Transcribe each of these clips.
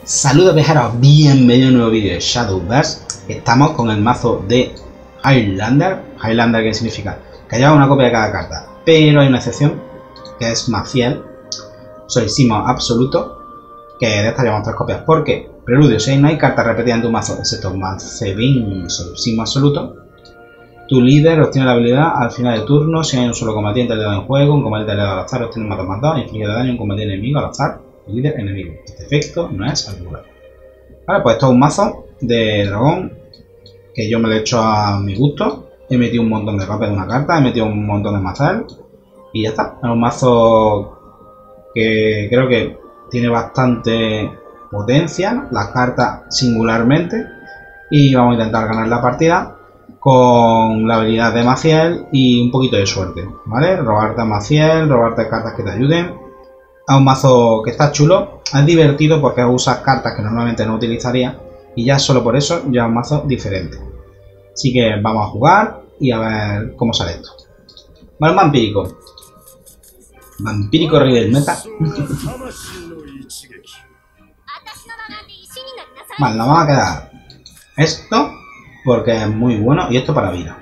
Saludos viajeros, bienvenidos a un nuevo vídeo de Shadowverse. Estamos con el mazo de Highlander. Highlander, ¿qué significa? Que lleva una copia de cada carta, pero hay una excepción que es Maciel. Soy Simo absoluto, que de esta llevamos 3 copias. Porque preludio, si no hay cartas repetidas en tu mazo, excepto Macedin, soy Simo absoluto. Tu líder obtiene la habilidad al final de turno. Si hay un solo combatiente aliado en juego, un combatiente aliado al azar obtiene un +2/+2, inflige daño a un combatiente enemigo al azar. Líder enemigo. Este efecto no es anulado. Vale, pues esto es un mazo de dragón que yo me lo he hecho a mi gusto. He metido un montón de copias de una carta, he metido un montón de mazal y ya está. Es un mazo que creo que tiene bastante potencia, las cartas singularmente, y vamos a intentar ganar la partida con la habilidad de Maciel y un poquito de suerte, ¿vale? Robarte a Maciel, robarte cartas que te ayuden. Es un mazo que está chulo, es divertido porque usas cartas que normalmente no utilizaría y ya solo por eso ya es un mazo diferente. Así que vamos a jugar y a ver cómo sale esto. Vale, vampírico. Vampírico rey del meta. Vale, nos vamos a quedar esto porque es muy bueno y esto para vida.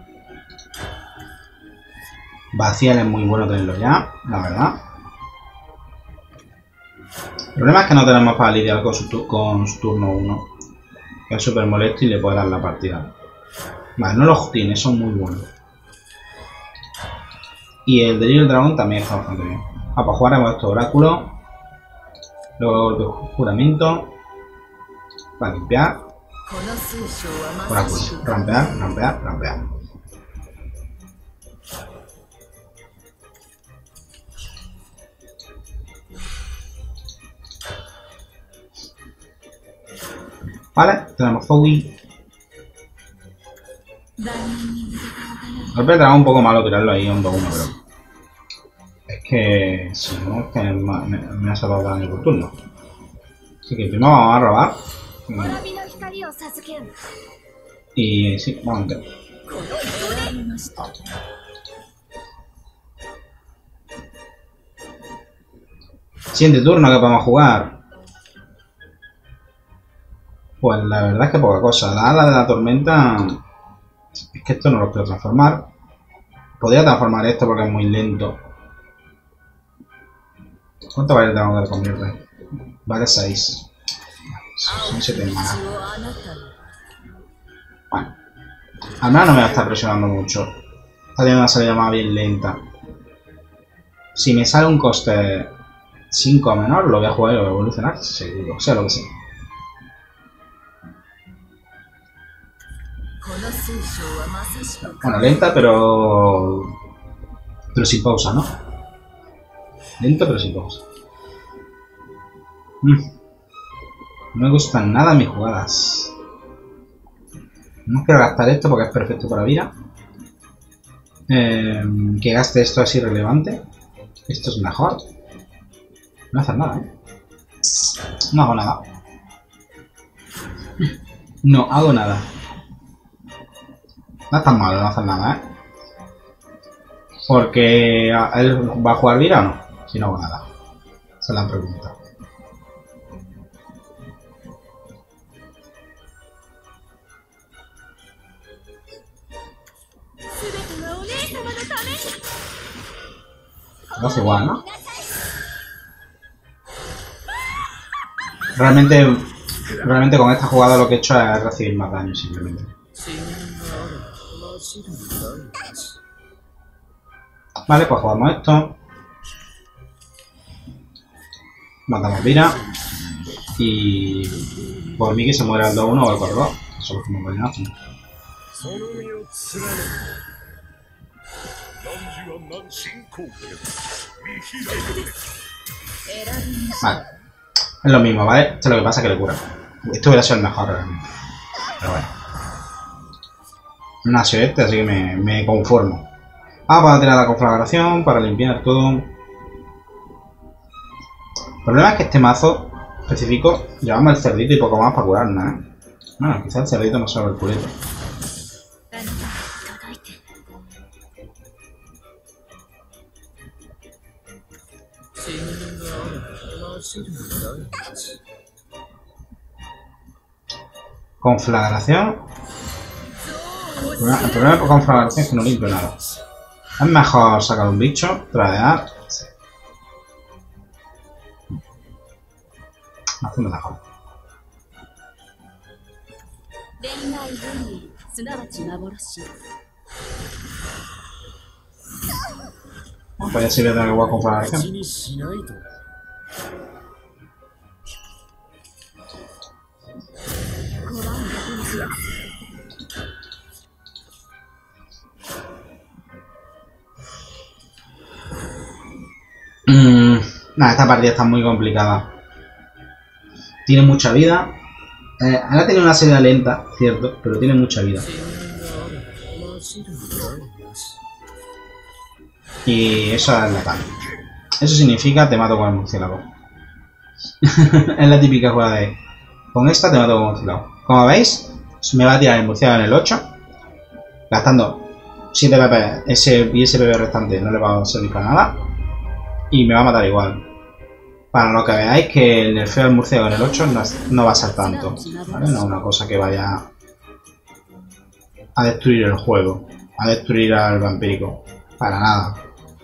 Vaciel es muy bueno tenerlo ya, la verdad. El problema es que no tenemos para lidiar con su turno 1, que es súper molesto y le puede dar la partida. Vale, no los tiene, son muy buenos. Y el delirio del dragón también está bastante bien. Ah, pues jugaremos esto, oráculo. Luego golpe juramento. Para limpiar. Oráculo. Rampear, rampear, rampear. Vale, tenemos Zoe. Golpe de dragón un poco malo tirarlo ahí a un 2-1, pero es que si no, es que me ha salvado daño por turno. Así que primero vamos a robar. Y sí, vamos a meter. Siguiente turno que podemos jugar. Pues la verdad es que poca cosa. La ala de la tormenta. Es que esto no lo puedo transformar. Podría transformar esto porque es muy lento. ¿Cuánto vale el dragón que convierte? Vale 6. Son 7 más. Bueno. Al menos no me va a estar presionando mucho. Está teniendo una salida más bien lenta. Si me sale un coste 5 menor, lo voy a jugar y lo voy a evolucionar. Seguro. Sea lo que sea. Bueno, lenta pero sin pausa, ¿no? Lento pero sin pausa. No me gustan nada mis jugadas. No quiero gastar esto porque es perfecto para vida. Que gaste esto es irrelevante. Esto es mejor. No hacer nada, ¿eh? No hago nada. No hago nada. No es tan malo no hacer nada, ¿eh? Porque él va a jugar vida o no, si no hago nada. Esa es la pregunta. No es igual, ¿no? Realmente con esta jugada lo que he hecho es recibir más daño simplemente. Vale, pues jugamos esto. Matamos Vira. Y por mí que se muera el 2-1 o el 4-2. Eso es como vallenazo. Vale. Es lo mismo, ¿vale? Esto es lo que pasa que le cura. Esto hubiera sido el mejor realmente. Pero bueno. No ha sido este, así que me conformo. Para tirar la conflagración, para limpiar todo. El problema es que este mazo específico llevamos el cerdito y poco más para curarnos, ¿eh? Bueno, quizás el cerdito no salva el culete. Conflagración. El problema con conflagración es que no limpio nada. Es mejor sacar un bicho, tradear. Sí. Haciendo mejor. Pues ya sirve de algo a conflagración. Nada, esta partida está muy complicada. Tiene mucha vida. Ahora tiene una salida lenta, cierto, pero tiene mucha vida. Y eso es letal. Eso significa te mato con el murciélago. Es la típica jugada de con esta te mato con el murciélago. Como veis, me va a tirar el murciélago en el 8, gastando 7 PP. Y ese PP restante no le va a servir para nada. Y me va a matar igual. Para lo que veáis que el nerfeo del murciélago en el 8 no va a ser tanto, ¿vale? No es una cosa que vaya a destruir el juego, a destruir al vampírico. Para nada.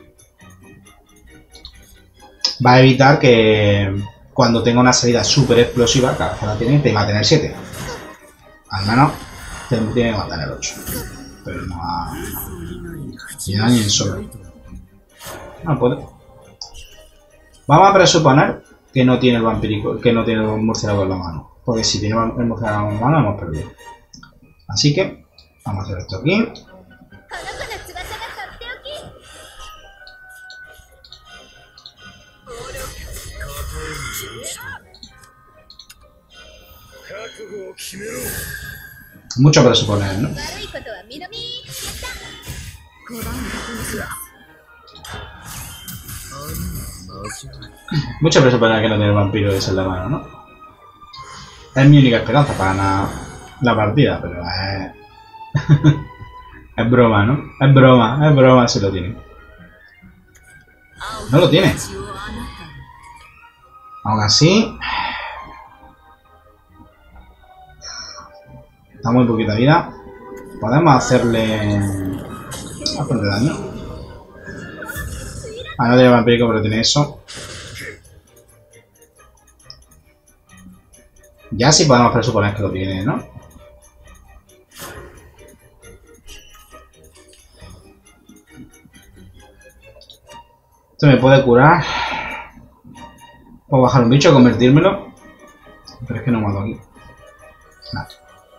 Va a evitar que cuando tenga una salida súper explosiva, cada vez que la tiene, te mate en el 7. Al menos te tiene que matar en el 8. Pero no va... Ni nada ni en sobra. No puede. Vamos a presuponer que no tiene el vampírico, que no tiene el murciélago en la mano. Porque si tiene el murciélago en la mano, hemos perdido. Así que, vamos a hacer esto aquí. Mucho presuponer, ¿no? Mucho presuponer que no tiene el vampiro ese en la mano, ¿no? Es mi única esperanza para ganar la partida, pero es... es broma, ¿no? Es broma si lo tiene. No lo tiene. Aún así... Está muy poquita vida. Podemos hacerle... bastante daño. Ah, no tiene vampírico, pero tiene eso. Ya sí podemos presuponer que lo tiene, ¿no? Esto me puede curar. Puedo bajar un bicho, convertírmelo. Pero es que no mato aquí. Nada.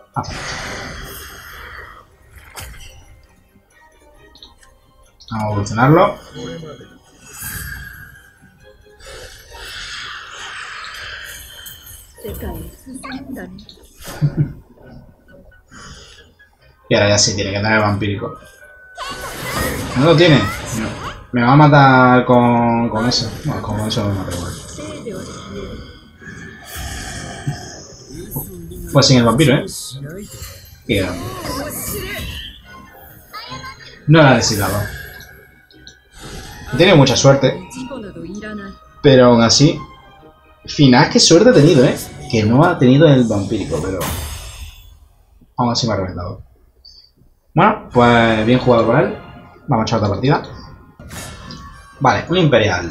Vamos a evolucionarlo. Y ahora ya sí tiene que tener vampírico. ¿No lo tiene? No. Me va a matar con eso. No, con eso me mata igual. Pues sin el vampiro, ¿eh? Qué grande. No la necesitaba. He tenido mucha suerte. Pero aún así... Final, qué suerte ha tenido, ¿eh? Que no ha tenido el vampírico, pero... Aún así me ha reventado. Bueno, pues bien jugado por él. Vamos a echar otra partida. Vale, un imperial.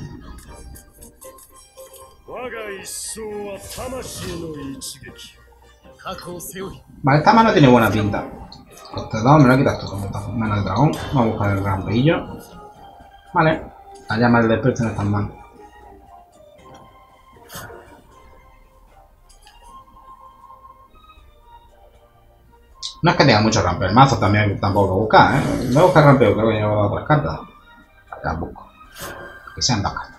Vale, esta mano tiene buena pinta. Este dado me lo he quitado todo. Mano de dragón. Vamos a buscar el rampillo. Vale. La llama del despertar no está mal. No es que tenga mucho rampeo. El mazo también tampoco lo busca, ¿eh? No busca rampeo, creo que llevo otras cartas. Acá busco. Que sean dos cartas.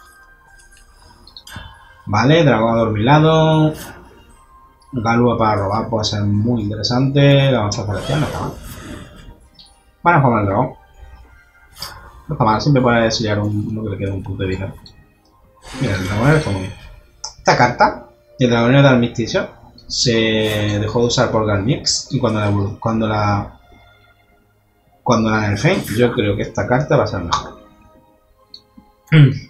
Vale, dragón adormilado. Galúa para robar puede ser muy interesante. La avanza celestial no está mal. Bueno, vamos al dragón. No está mal, siempre puede sellar uno que le quede un punto de vida. Mira, el dragonero está muy bien. Esta carta, el dragonero del armisticio, se dejó de usar por Garmix y cuando la nerfeen, yo creo que esta carta va a ser mejor.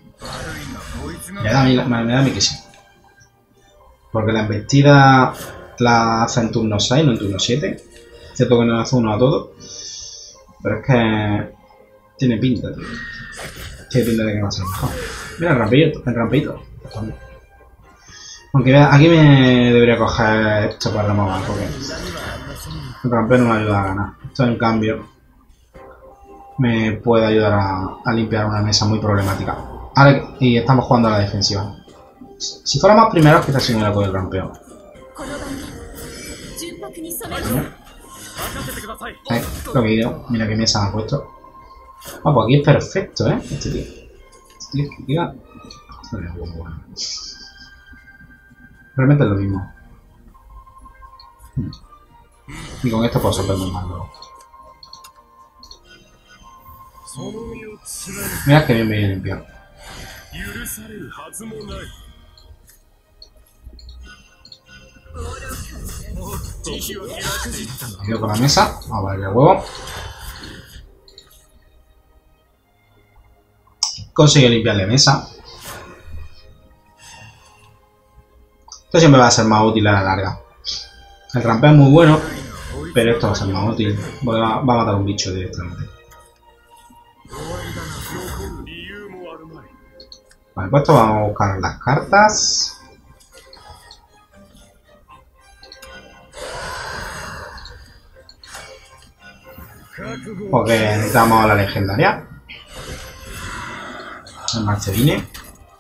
Me da a mí que sí. Porque la embestida la hace en turno 6, no en turno 7. Cierto que no hace uno a todo. Pero es que tiene pinta, tío. Tiene pinta de que va a ser mejor. Mira el rampito. Aunque aquí me debería coger esto para remover, porque el rampeo no me ayuda a ganar. Esto en cambio me puede ayudar a limpiar una mesa muy problemática. Ahora, y estamos jugando a la defensiva. Si fuéramos primeros, quizás si no hubiera cogido el rampeo. Lo que digo, mira qué mesa me ha puesto. Ah, pues aquí es perfecto, ¿eh? Este tío. Este tío es bueno. Realmente es lo mismo. Y con esto puedo sorprender más luego. Mira que bien me voy a limpiar. Me quedo con la mesa. Vamos a darle el huevo. Consigue limpiarle mesa. Esto siempre va a ser más útil a la larga. El rampeo es muy bueno, pero esto va a ser más útil. Porque va a matar un bicho directamente. Vale, pues esto vamos a buscar las cartas. Porque necesitamos la legendaria. El Marceline.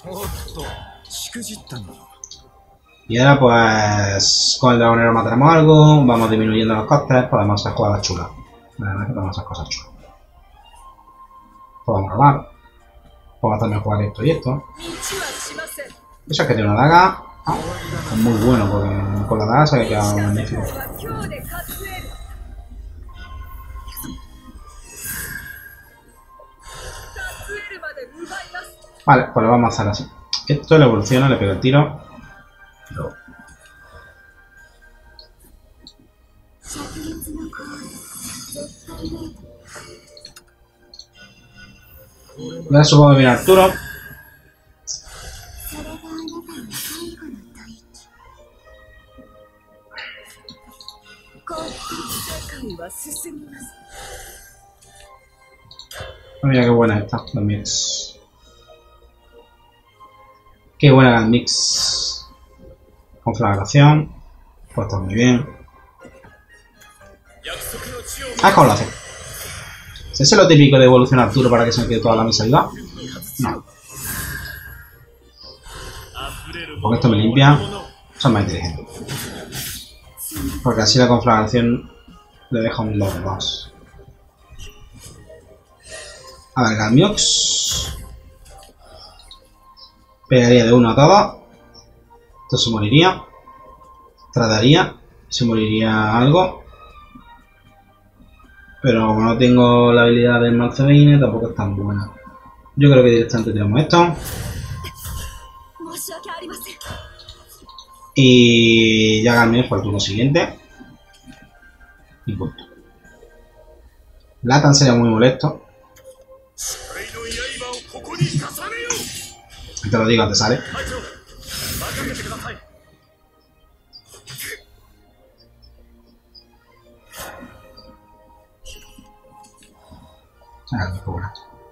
Y ahora pues con el dragonero mataremos algo, vamos disminuyendo los costes, podemos hacer jugadas chulas. La verdad es que podemos hacer cosas chulas. Podemos robar. Podemos también jugar esto y esto. Eso es que tiene una daga. Es muy bueno porque con la daga se ha quedado magnífico. Vale, pues lo vamos a hacer así. Esto le evoluciona, le pego el tiro. Luego. Y ahora supongo que viene Arturo. Mira qué buena esta, la mix. Qué buena la mix. Conflagración. Pues está muy bien. Ah, ¿cómo lo hace? ¿Es eso lo típico de evolucionar Arturo para que se me quede toda la mesa viva? No. Porque esto me limpia. Son más inteligentes. Porque así la conflagración le deja un 2-2. A ver, Galmiox. Pegaría de uno a todo. Esto se moriría. Trataría. Se moriría algo. Pero como no tengo la habilidad del Marceline, tampoco es tan buena. Yo creo que directamente tiramos esto. Y ya Galmiox por el turno siguiente. Y punto. Latan sería muy molesto. Te lo digo, te sale. Ah, qué buena.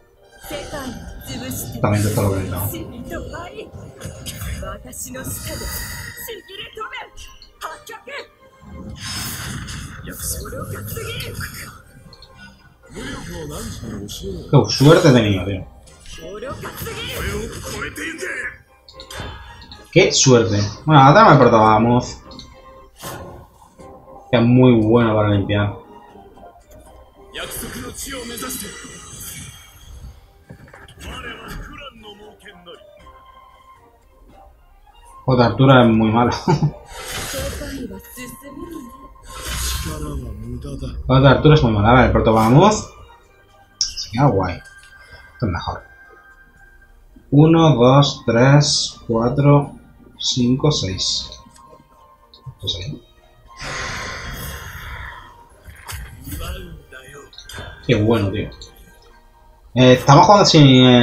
También te está lo que necesitamos. Qué suerte he tenido, tío. Qué suerte. Bueno, ahora me portábamos. Que es muy bueno para limpiar. Otra altura es muy mala. Otra altura es muy mala. A ver, el protobamus. Se queda guay. Esto es mejor. 1, 2, 3, 4, 5, 6. Esto es ahí. Qué bueno, tío. Estamos jugando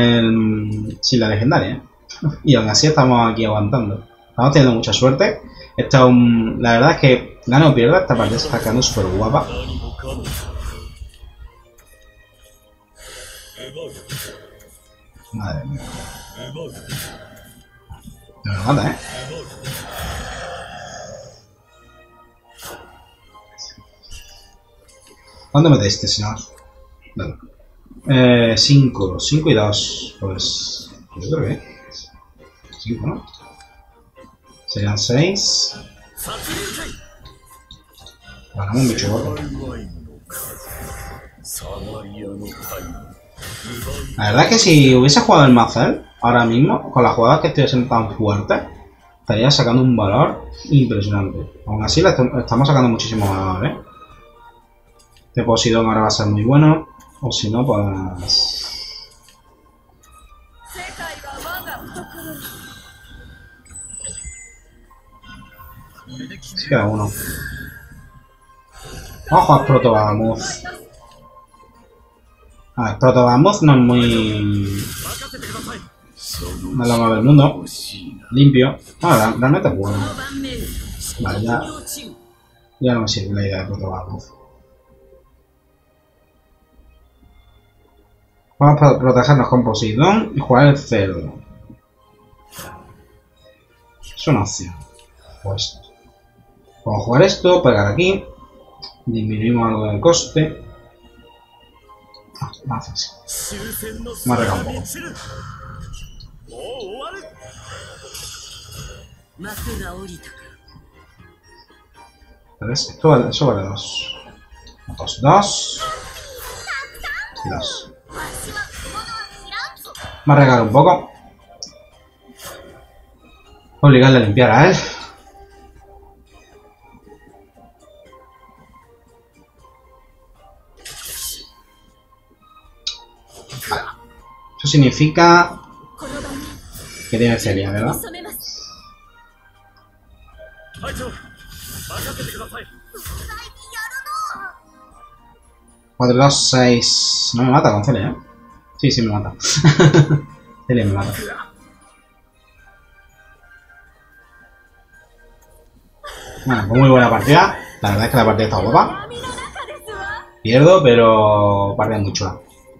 sin la legendaria, ¿eh? Y aún así estamos aquí aguantando. Estamos teniendo mucha suerte. Esto es un... La verdad es que gana o pierda, esta partida se está quedando súper guapa. Madre mía. No me mata, ¿eh? ¿Cuándo metéis este, señor? Vale. 5 y 2. Pues... Yo creo que... 5, ¿no? Serían 6. Ganamos un bicho gordo. La verdad es que si hubiese jugado el Mazel, ahora mismo, con las jugadas que estoy haciendo tan fuertes, estaría sacando un valor impresionante. Aún así, le estamos sacando muchísimo valor, ¿eh? Este Poseidón ahora va a ser muy bueno. O si no, pues... Sí, queda uno. Vamos a jugar Proto-Bahamut. A ver, Proto-Bahamut no es muy... No es lo más del mundo. Limpio. Bueno, realmente es bueno. Vale, ya no me sirve la idea de Proto-Bahamut. Vamos a protegernos con Poseidón y jugar el cerdo. Es una opción. Pues vamos a jugar esto, pegar aquí. Disminuimos algo del coste. Más fácil. Me ha regado un poco. ¿Ves? Esto vale, eso vale 2. 2 y 2. Me ha regalado un poco. Obligarle a limpiar a él. Vale. Eso significa que tiene Celia, ¿verdad? 4, 2, 6. No me mata con Celia, ¿eh? Sí, sí me mata. Celia me mata. Bueno, pues muy buena partida. La verdad es que la partida está guapa. Pierdo, pero partida muy chula.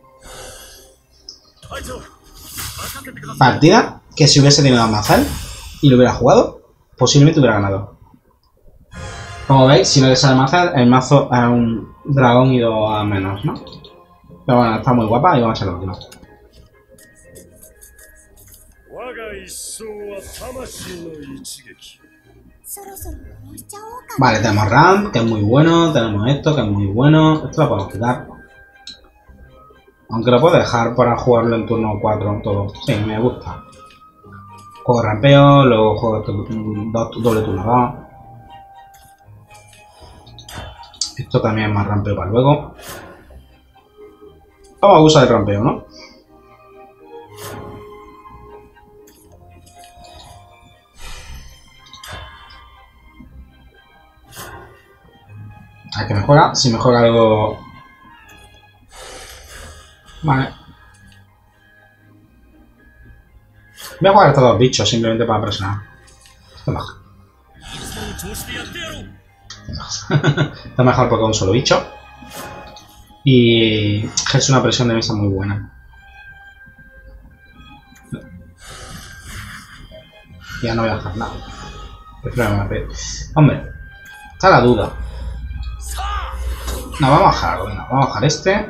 Partida que si hubiese tenido a Mazel y lo hubiera jugado, posiblemente hubiera ganado. Como veis, si no le sale Mazel, el mazo es un dragón y 2 a menos, ¿no? Pero bueno, está muy guapa y vamos a hacer la última. Vale, tenemos Ramp, que es muy bueno. Tenemos esto, que es muy bueno. Esto lo podemos quitar. Aunque lo puedo dejar para jugarlo en turno 4 todo. Sí, me gusta. Juego rampeo, luego juego doble turno 2. Esto también es más rampeo para luego. Vamos a usar el rampeo, ¿no? A ver que me juega. Si me juega algo... Vale. Voy a jugar a estos dos bichos simplemente para presionar. Está mejor. Está mejor porque es un solo bicho. Y ejerce una presión de mesa muy buena. Ya no voy a dejar nada. Prefiero que me pegue. Hombre, está la duda. No, vamos a bajar, venga, vamos a bajar este.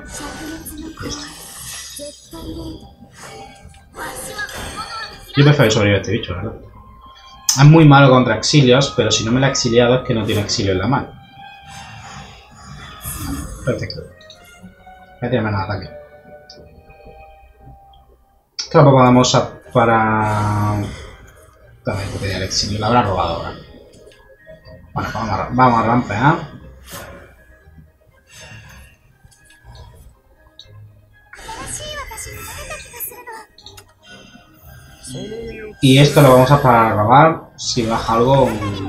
Yo prefiero sobrevivir a este bicho, ¿verdad? Es muy malo contra exilios, pero si no me lo ha exiliado es que no tiene exilio en la mano. Perfecto. Voy a tirar menos ataque. Esto lo podemos usar para... También que tenía el exilio, lo habrá robado ahora. Bueno, vamos a rampear. Y esto lo vamos a para robar si baja algo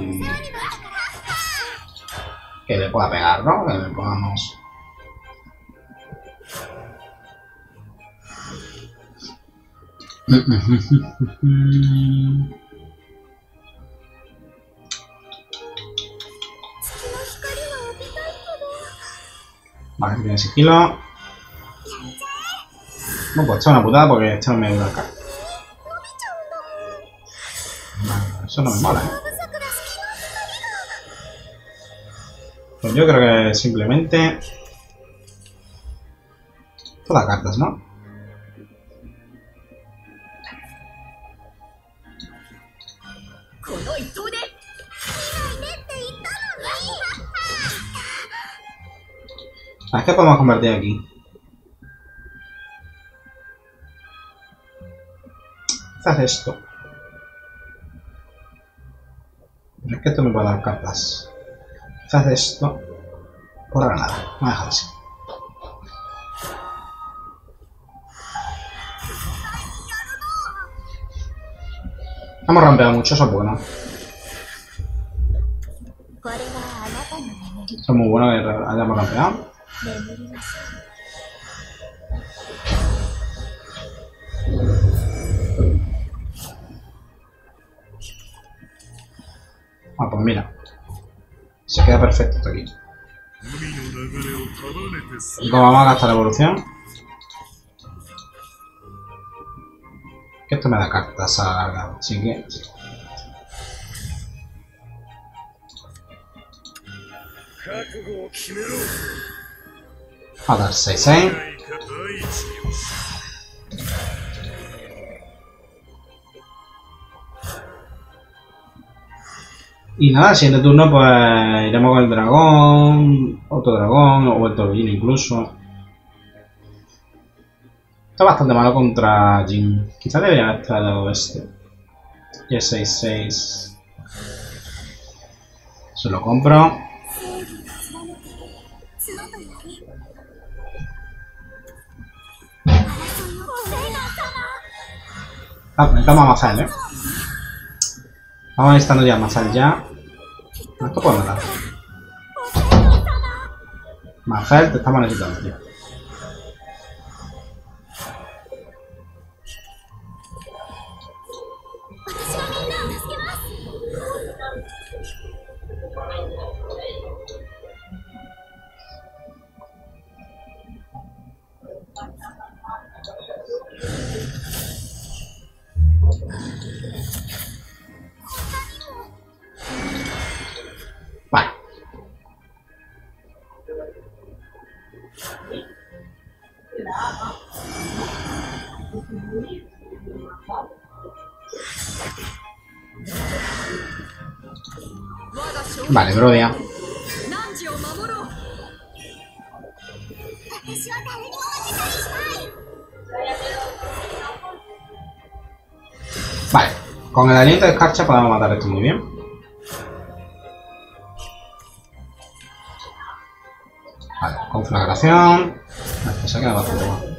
que le pueda pegar, ¿no? Que le podamos... Vale, tiene sigilo. No, pues esto es una putada porque este no me dura acá. Vale, eso no me mola, Pues yo creo que simplemente... Todas cartas, ¿no? ¿Sabes qué podemos convertir aquí? Quizás esto. Pero es que esto me puede dar cartas. Quizás esto. Por ahora nada. Vamos a dejar así. Hemos rampeado mucho, eso es bueno. Eso es muy bueno que hayamos rampeado. Ah, pues mira. Se queda perfecto esto aquí. ¿Y cómo vamos a gastar la evolución? Que esto me da cartas a la larga, así que... A dar 6-6. Y nada, el siguiente turno pues iremos con el dragón, otro dragón, o el torbellino incluso. Está bastante malo contra Jin. Quizás debería haber traído este. Y es 6-6. Se lo compro. Ah, necesitamos a Mazael, Vamos necesitando ya Mazael ya. Esto podemos dar. Mazael, te estamos necesitando, tío. Vale. Vale, Brodia. Vale, con el aliento de escarcha podemos matar esto muy bien. Vale, conflagración. Esto se queda bastante mal.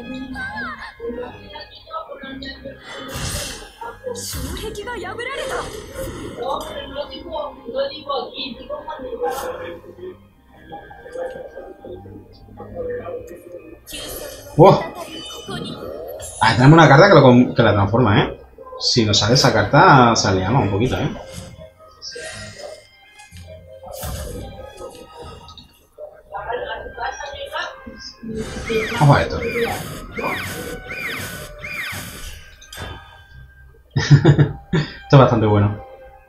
¡Wow! Ah, tenemos una carta que la transforma, Si nos sale esa carta, salíamos un poquito, Vamos a esto. Esto es bastante bueno.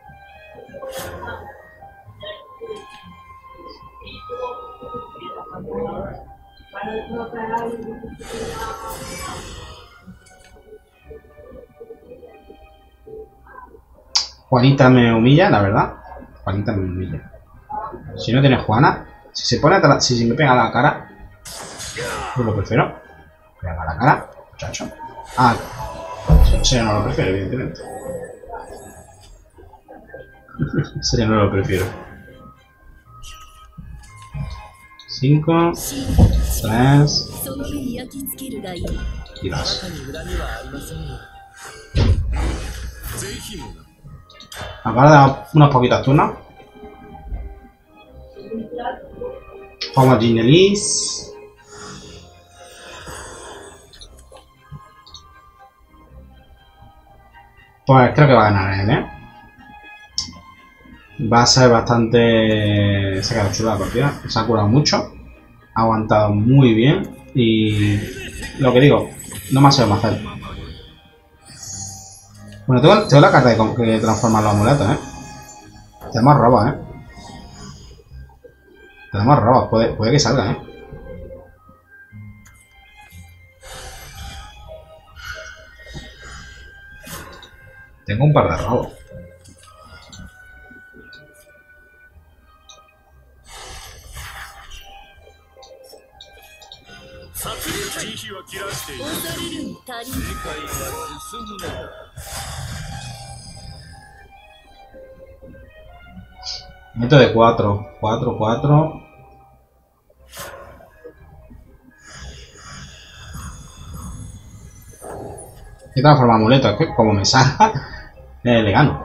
Juanita me humilla, la verdad. Juanita me humilla. Si no tiene Juana, si se pone atrás, si me pega a la cara, yo lo prefiero. Pega a la cara, muchacho. Ah, ese no lo prefiero, evidentemente. Ese no lo prefiero. 5, 3 y 2. Ahora unos poquitos turnos. Vamos a Ginelis. Pues creo que va a ganar él, Va a ser bastante... Se ha quedado chula la partida. Se ha curado mucho. Ha aguantado muy bien. Y lo que digo, no me ha sido más hacer. Bueno, tengo la carta que transforma los amuletos, ¿eh? Tenemos robos, ¿eh? Tenemos robos, puede que salga, ¿eh? Tengo un par de robos. Meto de 4. 4, 4. ¿Qué transforma amuleto? Es que como me salga, le gano.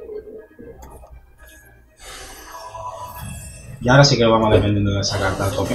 Y ahora sí que vamos dependiendo de esa carta al toque.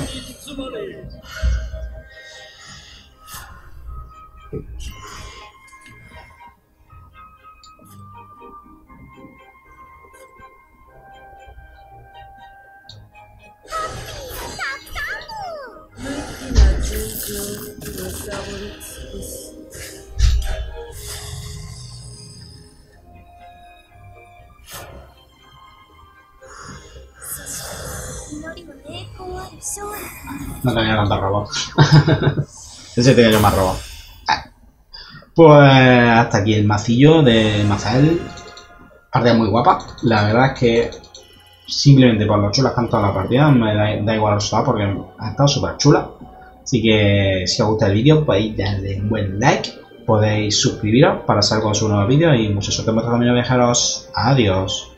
No tenía tanta robo. Ese tenía yo más robo. Pues hasta aquí el macillo de Mazael. Partida muy guapa. La verdad es que simplemente por lo chulas que han estado la partida me da igual el resultado porque ha estado súper chula. Así que si os gusta el vídeo podéis darle un buen like. Podéis suscribiros para saber cuando subo nuevos vídeos y mucha suerte en vuestro camino viajeros. Adiós.